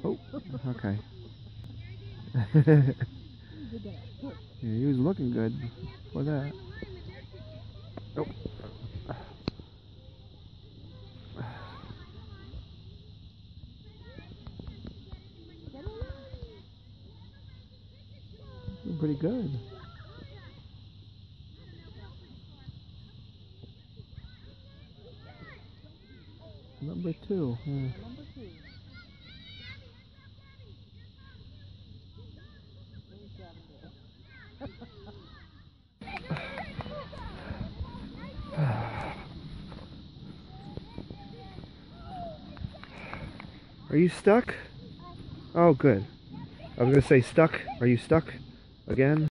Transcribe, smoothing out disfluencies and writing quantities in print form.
Oh, okay. Yeah, he was looking good before that. Oh. Pretty good. Number 2. Yeah. Are you stuck? Oh, good. I was gonna say stuck. Are you stuck again?